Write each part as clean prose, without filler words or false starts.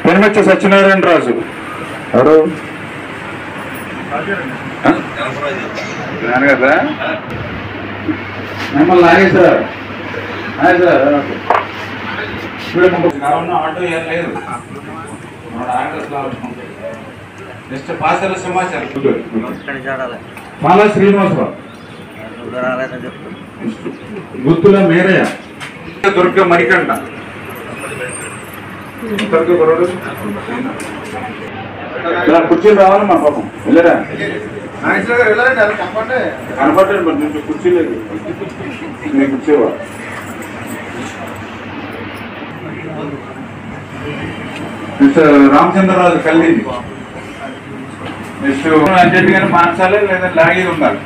పెనుమచ్చ సత్యనారాయణ రాజు ఎవరు కదా మిమ్మల్ని నాగేశ్వర ఆటో ఏం లేదు నెక్స్ట్ పాసల సమాచారం మాలా శ్రీనివాసరావు గుత్తుల మేరయ్య దుర్గ మరికండ కుర్చీలు రావాలి మా పాపం వెళ్ళరా కనపడ్డాడు మరి మీకు కుర్చీ లేదు నేను కూర్చోవా మిస్టర్ రామచంద్రరాజు కలిగింది నెక్స్ట్ అర్జెంట్ గానే మార్చాలి లేదా లాగేది ఉండాలి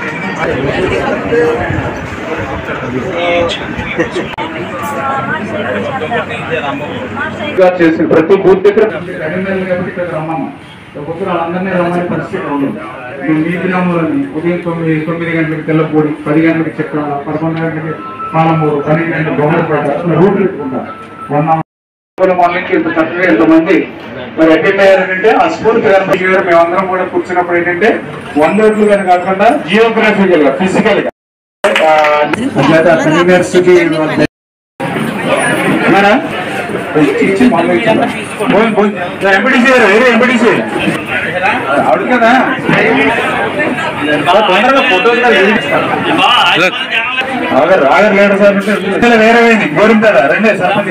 చేసి ప్రతి బూత్ దగ్గర కాబట్టి ఇక్కడ రమ్మమ్మ ఒక్కొక్కరు వాళ్ళందరినీ రమ్మని పరిస్థితి ఉండదు మీ గ్రామంలోని ఉదయం 9 గంటలకు తెల్లపూడి 10 గంటలకు చక్రాల 11 గంటలకి పాలమూరు 12 గంటలకు బొమ్మలపేట రూట్లు పెట్టుకుంటారు వాళ్ళకి ఇంత చక్కగా ఎంతమంది మరి అటెండ్ అయ్యారంటే ఆ స్ఫూర్తిగా మేమందరం కూడా కూర్చున్నప్పుడు ఏంటంటే 100 ఓట్లు కానీ కాకుండా జియోగ్రఫికల్ గా ఫిజికల్ గా ఆవిడ కదా ఆగర్ లేడు సార్ వేరే పోయింది గోరిందా రెండే సర్పంచ్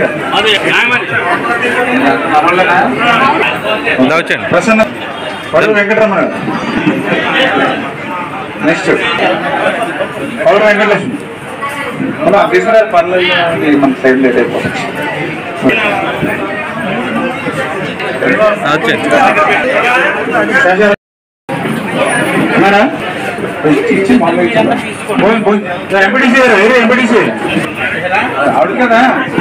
గారు ప్రసన్న పడు వెంకటరమణ నెక్స్ట్ పౌరు వెంకటలక్ష్మి అలా తీసుకురా పర్లేదు మన సైడ్ లేట్ అయిపోతుంది ఆవిడ కదా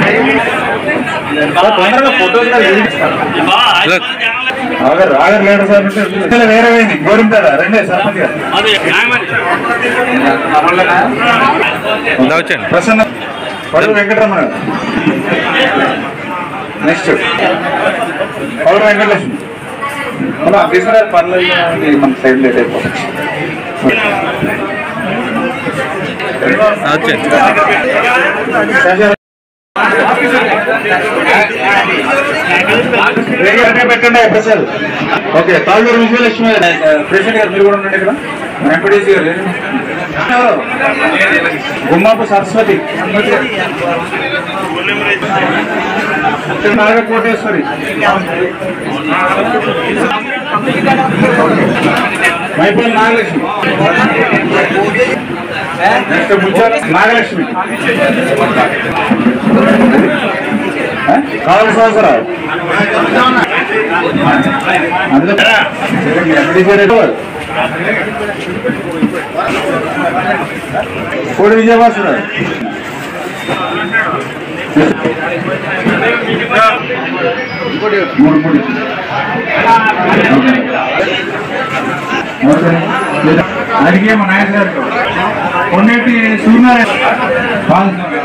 ఆగర్ లేడు సార్ వేరే పోయింది గోరిందా రెండే సర్పంచ్ గారు ప్రసన్న పడు వెంకటరమణ నెక్స్ట్ పౌరు వెంకటలక్ష్మి అలా తీసుకురా పర్లేదు మన సైడ్ లేట్ అయిపోతుంది పెట్టండి ప్రసాద్ ఓకే తాళ్ళూరు విజయలక్ష్మి ప్రెసిడెంట్ గారు మీరు కూడా ఉండండి ఇక్కడ ఎంపీడీసీ గారు గుమ్మాపు సరస్వతి నాగకోటేశ్వరి మైపల్లి నాగలక్ష్మి నెక్స్ట్ ముచ్చాల నాగలక్ష్మి కావల సంవత్సరాలు కోడి విజయవాసరావు అడిగే మా నాయకుడు గారు కొన్నేటి సూర్యనారాయణ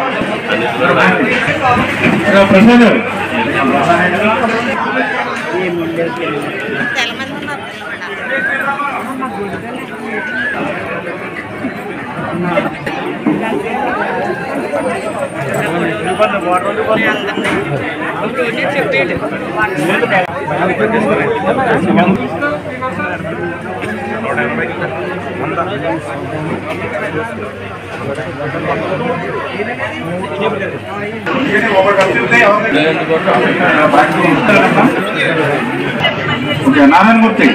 ప్రసాద్ గారు నారాయణమూర్తి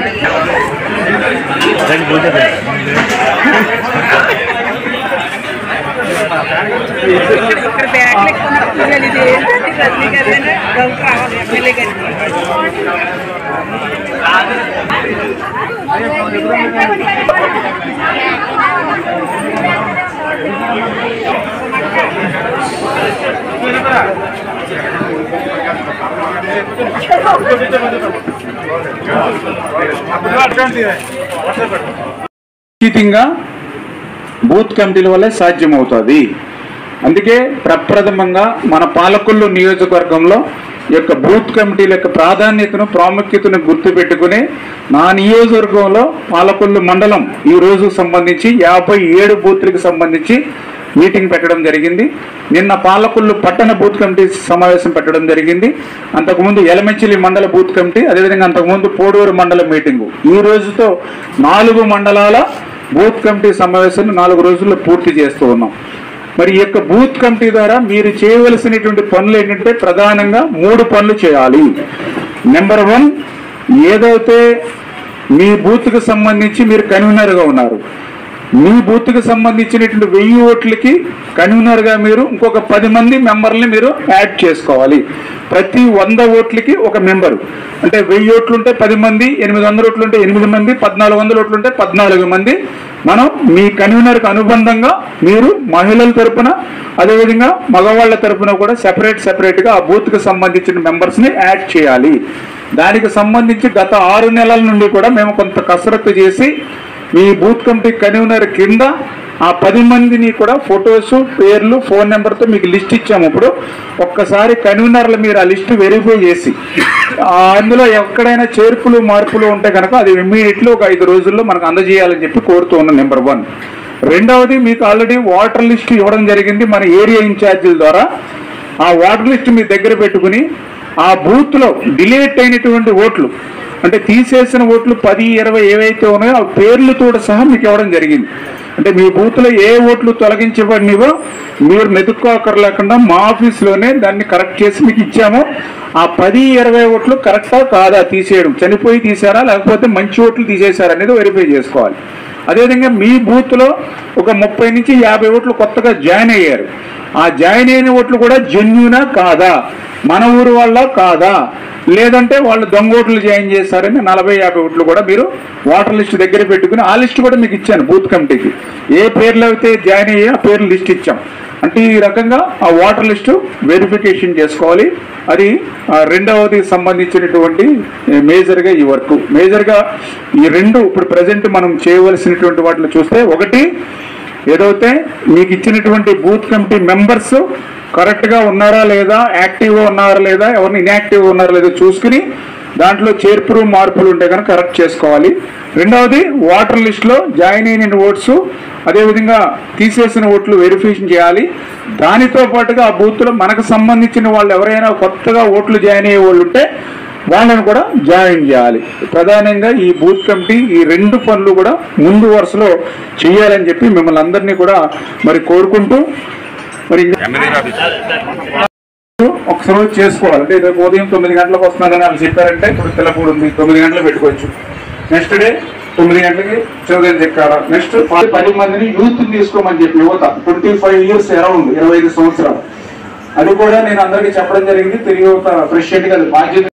బూత్ కమిటీల వల్లే సాధ్యమవుతుంది. అందుకే ప్రప్రథమంగా మన పాలకొల్లు నియోజకవర్గంలో ఈ యొక్క బూత్ కమిటీల యొక్క ప్రాధాన్యతను ప్రాముఖ్యతను గుర్తుపెట్టుకుని నా నియోజకవర్గంలో పాలకొల్లు మండలం ఈ రోజు సంబంధించి 57 బూత్లకు సంబంధించి మీటింగ్ పెట్టడం జరిగింది. నిన్న పాలకొల్లు పట్టణ బూత్ కమిటీ సమావేశం పెట్టడం జరిగింది. అంతకుముందు ఎలమంచిలి మండల బూత్ కమిటీ, అదేవిధంగా అంతకుముందు పోడూరు మండల మీటింగు. ఈ రోజుతో 4 మండలాల బూత్ కమిటీ సమావేశాన్ని 4 రోజుల్లో పూర్తి చేస్తూ ఉన్నాం. మరి ఈ యొక్క బూత్ కమిటీ ద్వారా మీరు చేయవలసినటువంటి పనులు ఏంటంటే ప్రధానంగా 3 పనులు చేయాలి. నెంబర్ 1, ఏదైతే మీ బూత్కు సంబంధించి మీరు కన్వీనర్గా ఉన్నారు, మీ బూత్కి సంబంధించినటువంటి 1000 ఓట్లకి కన్వీనర్గా మీరు ఇంకొక 10 మంది మెంబర్ని మీరు యాడ్ చేసుకోవాలి. ప్రతి 100 ఓట్లకి ఒక మెంబరు, అంటే 1000 ఓట్లు ఉంటే 10 మంది, 800 ఓట్లు ఉంటే 8 మంది, 1400 ఓట్లు ఉంటే 14 మంది మనం మీ కన్వీనర్కి అనుబంధంగా మీరు మహిళల తరపున అదేవిధంగా మగవాళ్ళ తరపున కూడా సెపరేట్గా ఆ బూత్కి సంబంధించిన మెంబర్స్ని యాడ్ చేయాలి. దానికి సంబంధించి గత 6 నెలల నుండి కూడా మేము కొంత కసరత్తు చేసి మీ బూత్ కమిటీ కన్వీనర్ కింద ఆ 10 మందిని కూడా ఫొటోస్, పేర్లు, ఫోన్ నెంబర్తో మీకు లిస్ట్ ఇచ్చాము. ఇప్పుడు ఒక్కసారి కన్వీనర్లు మీరు ఆ లిస్టు వెరిఫై చేసి అందులో ఎక్కడైనా చేర్పులు మార్పులు ఉంటే కనుక అది ఇమ్మీడియట్లీ ఒక 5 రోజుల్లో మనకు అందజేయాలని చెప్పి కోరుతూ ఉన్నాం. నెంబర్ 1. రెండవది, మీకు ఆల్రెడీ వాటర్ లిస్ట్ ఇవ్వడం జరిగింది మన ఏరియా ఇన్ఛార్జీల ద్వారా. ఆ వాటర్ లిస్ట్ మీ దగ్గర పెట్టుకుని ఆ బూత్లో డిలీట్ అయినటువంటి ఓట్లు, అంటే తీసేసిన ఓట్లు 10, 20 ఏవైతే ఉన్నాయో ఆ పేర్లతో సహా మీకు ఇవ్వడం జరిగింది. అంటే మీ బూత్లో ఏ ఓట్లు తొలగించబడినవో మీరు వెతుక్కోకర్లేకుండా మా ఆఫీస్లోనే దాన్ని కరెక్ట్ చేసి మీకు ఇచ్చాము. ఆ 10, 20 ఓట్లు కరెక్టా కాదా తీసేయడం, చనిపోయి తీసారా లేకపోతే మంచి ఓట్లు తీసేశారా అనేది వెరిఫై చేసుకోవాలి. అదేవిధంగా మీ బూత్లో ఒక 30 నుంచి 50 ఓట్లు కొత్తగా జాయిన్ అయ్యారు. ఆ జాయిన్ అయిన ఓట్లు కూడా జెన్యూనా కాదా, మన ఊరు వాళ్ళ కాదా, లేదంటే వాళ్ళు దొంగ ఓట్లు జాయిన్ చేస్తారని 40, 50 ఓట్లు కూడా మీరు వాటర్ లిస్ట్ దగ్గర పెట్టుకుని ఆ లిస్ట్ కూడా మీకు ఇచ్చాను. బూత్ కమిటీకి ఏ పేర్లు అయితే జాయిన్ అయ్యా ఆ పేర్లు లిస్ట్ ఇచ్చాం. అంటే ఈ రకంగా ఆ వాటర్ లిస్టు వెరిఫికేషన్ చేసుకోవాలి. అది రెండవది సంబంధించినటువంటి మేజర్గా ఈ వర్క్. మేజర్గా ఈ 2 ఇప్పుడు ప్రజెంట్ మనం చేయవలసినటువంటి వాటిలో చూస్తే, ఒకటి ఏదైతే మీకు ఇచ్చినటువంటి బూత్ కమిటీ మెంబర్స్ కరెక్ట్గా ఉన్నారా లేదా, యాక్టివ్గా ఉన్నారా లేదా, ఎవరిని ఇన్యాక్టివ్గా ఉన్నారా లేదా చూసుకుని దాంట్లో చేర్పులు మార్పులు ఉంటే కనుక కరెక్ట్ చేసుకోవాలి. రెండవది, వాటర్ లిస్టులో జాయిన్ అయిన ఓట్స్ అదేవిధంగా తీసేసిన ఓట్లు వెరిఫికేషన్ చేయాలి. దానితో పాటుగా ఆ బూత్లో మనకు సంబంధించిన వాళ్ళు ఎవరైనా కొత్తగా ఓట్లు జాయిన్ అయ్యే వాళ్ళు ఉంటే వాళ్ళని కూడా జాయిన్ చేయాలి. ప్రధానంగా ఈ బూత్ కమిటీ ఈ 2 పనులు కూడా ముందు వరుసలో చేయాలని చెప్పి మిమ్మల్ని అందరినీ కూడా మరి కోరుకుంటూ, మరి ఒకసారి చేసుకోవాలి. అంటే రేపు ఉదయం 9 గంటలకు వస్తున్నారని వాళ్ళు చెప్పారంటే ఇప్పుడు తెల్లపూడి ఉంది, 9 గంటలకు పెట్టుకోవచ్చు. నెక్స్ట్ డే 9 గంటలకి చౌదరి చెక్కాల. నెక్స్ట్ 10 మందిని యూత్ తీసుకోమని చెప్పి యువత 25 ఇయర్స్ అరౌండ్ 25 సంవత్సరాలు. అది కూడా నేను అందరికీ చెప్పడం జరిగింది. తెలుగు యువత ప్రెసిడెంట్గా బాధ్యత